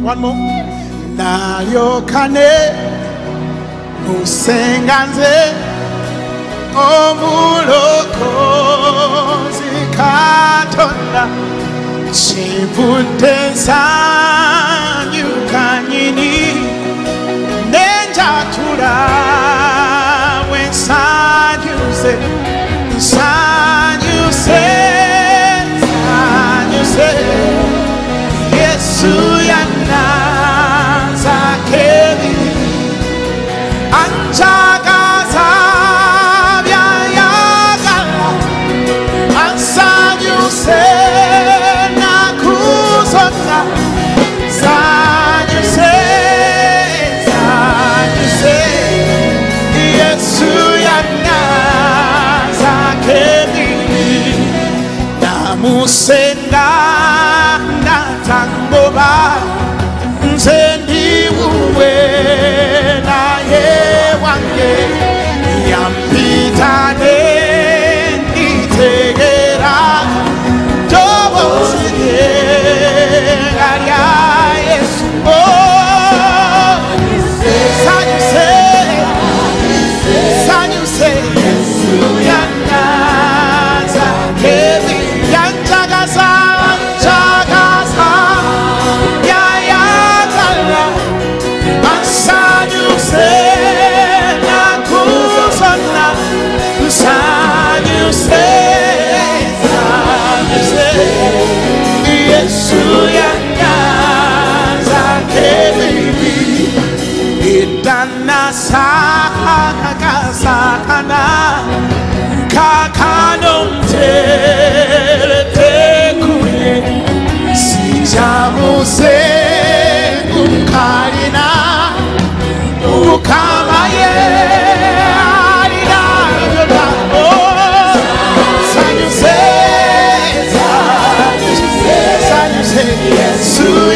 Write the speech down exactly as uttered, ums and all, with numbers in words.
one more. Nayokane musenganze omulokozi Katonda chivudde nsanyuka nyini nenjatula wensanyuse nsanyuse nsanyuse Yesu yananza kebi anjagaza byayagala ansanyuse nakuzona nsanyuse nsanyuse Yesu yananza kebi namusenga natangoba nzendi uwe naye wange yampitane nitegera tobosige galya Yesu sanyuse sanyuse Yesu yananza kebi yanjagaza yanjagaza yayagala ansanyuse nakuzona nsanyuse nsanyuse Yesu yananza kebi idana sakaka sakana kakano mteretekuye sijamuse umkarina ukamaye arina yoga sanyuse sanyuse sanyuse Yesu